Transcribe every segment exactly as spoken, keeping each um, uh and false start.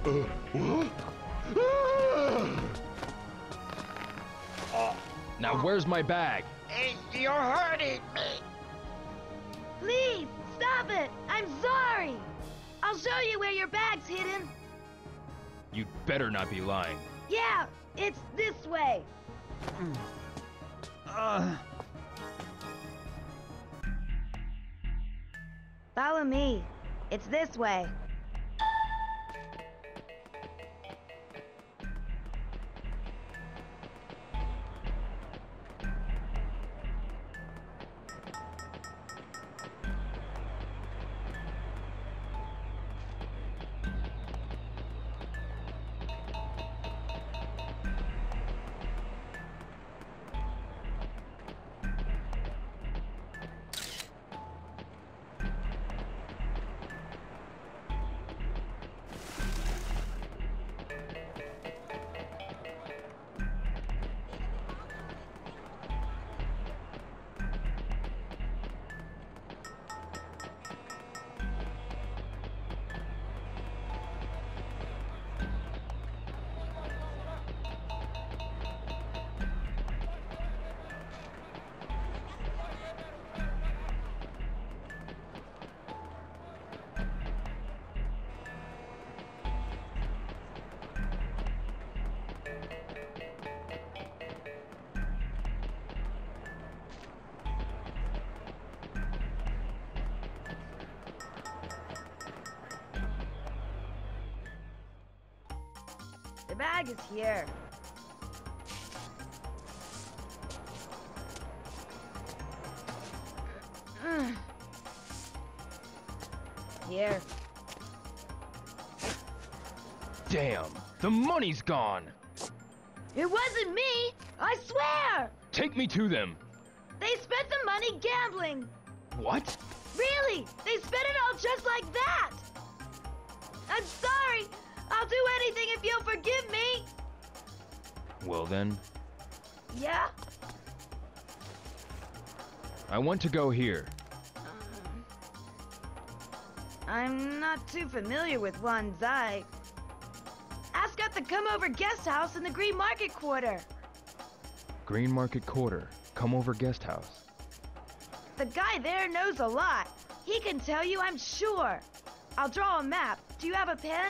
Uh, what? Uh, now where's my bag? You're hurting me. Please, stop it! I'm sorry! I'll show you where your bag's hidden. You'd better not be lying. Yeah, it's this way. Uh... Follow me. It's this way. The bag is here. Here. Damn, the money's gone. It wasn't me! I swear! Take me to them. They spent the money gambling. What? Really? They spent it all just like that! I'm sorry! I'll do anything if you'll forgive me! Well then, Yeah? I want to go here. Um, I'm not too familiar with Wanzai. Ask at the Come Over Guest House in the Green Market Quarter. Green Market Quarter, come over guest house. The guy there knows a lot. He can tell you, I'm sure. I'll draw a map. Do you have a pen?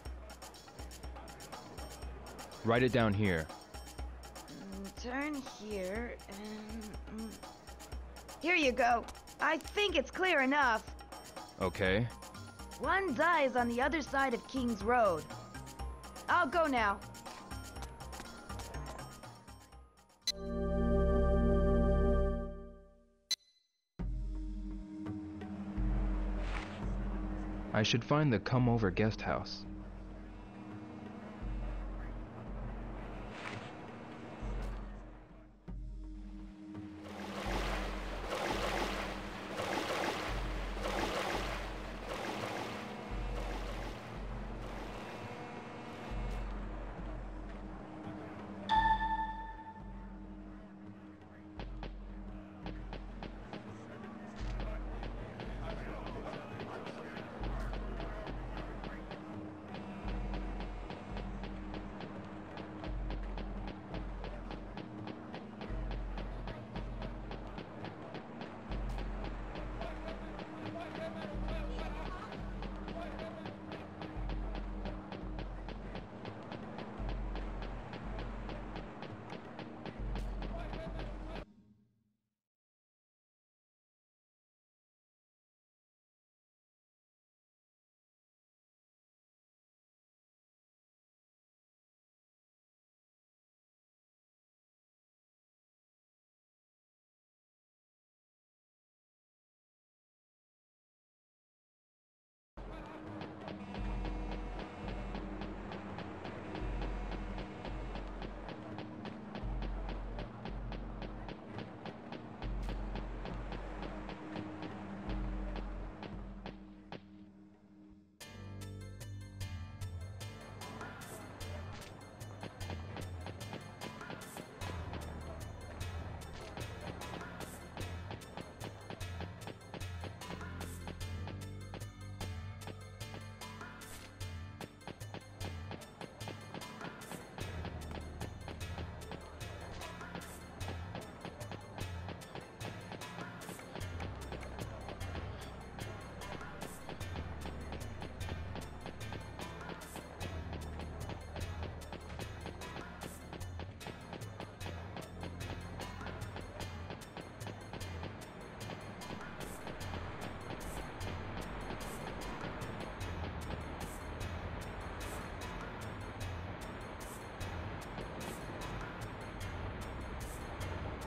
Write it down here. Mm, turn here and... mm. Here you go. I think it's clear enough. Okay. Wanzai is on the other side of King's Road. I'll go now. I should find the Come Over guest house.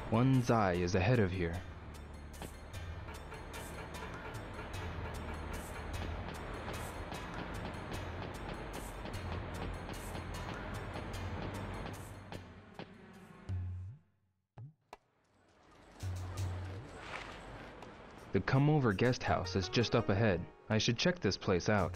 One Zai is ahead of here. The Come Over Guest House is just up ahead. I should check this place out.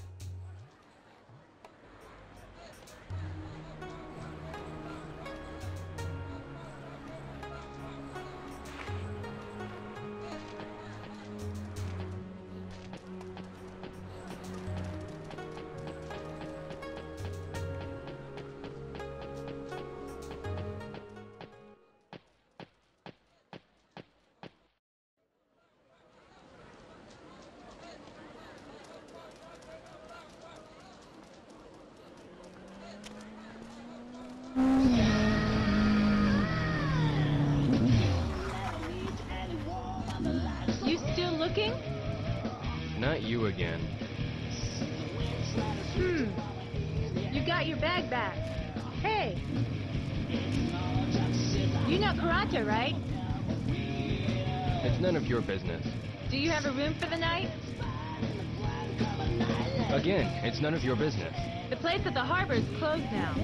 You still looking? Not you again. Hmm. You got your bag back. Hey. You know karate, right? It's none of your business. Do you have a room for the night? Again, it's none of your business. The place at the harbor is closed now.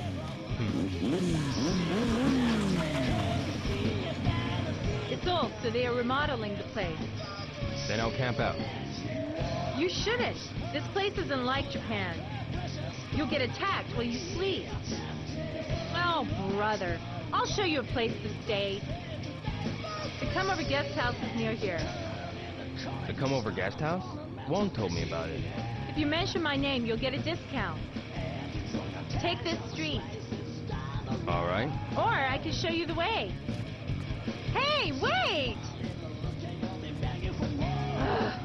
It's old, so they are remodeling the place. Then I'll camp out. You shouldn't. This place isn't like Japan. You'll get attacked while you sleep. Oh, brother. I'll show you a place to stay. The Come Over Guest House is near here. The Come Over Guest House? Wong told me about it. If you mention my name, you'll get a discount. Take this street. All right. Or I can show you the way. Hey, wait! Ugh.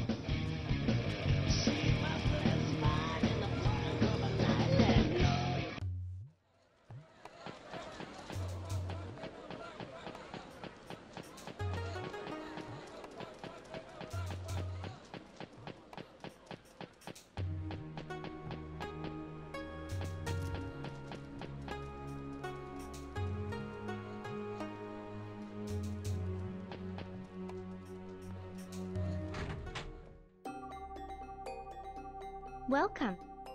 Welcome.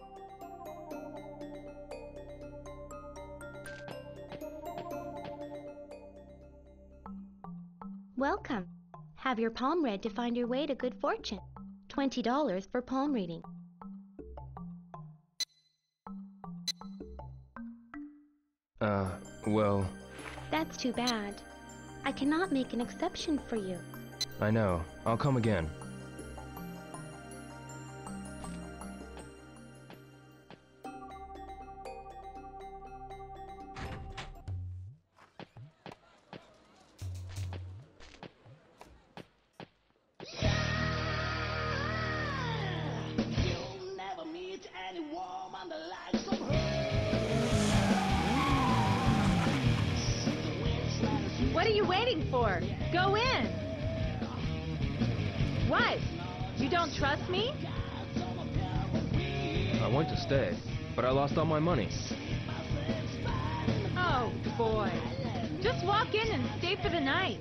Welcome. Have your palm read to find your way to good fortune. twenty dollars for palm reading. Uh, well, That's too bad. I cannot make an exception for you. I know. I'll come again. What are you waiting for? Go in! What? You don't trust me? I want to stay, but I lost all my money. Oh, boy. Just walk in and stay for the night.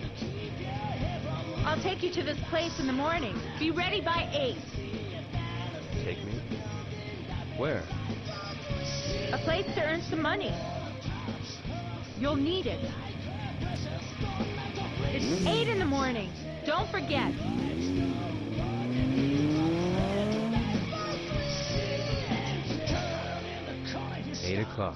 I'll take you to this place in the morning. Be ready by eight. Take me? Where? A place to earn some money. You'll need it. It's eight in the morning. Don't forget. Eight o'clock.